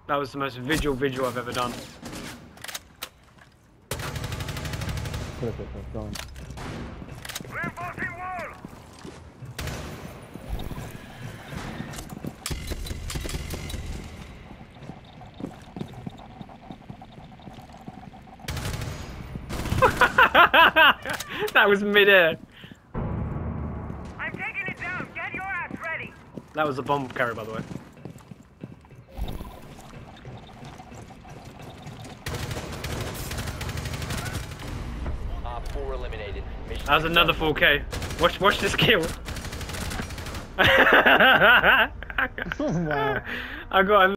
That was the most vigil I've ever done. Clip it, let's go. Reinforcing wall! That was mid-air. I'm taking it down. Get your ass ready. That was a bomb carrier, by the way. Op 4 eliminated. Mission That was another 4K. Watch this kill. Wow. I got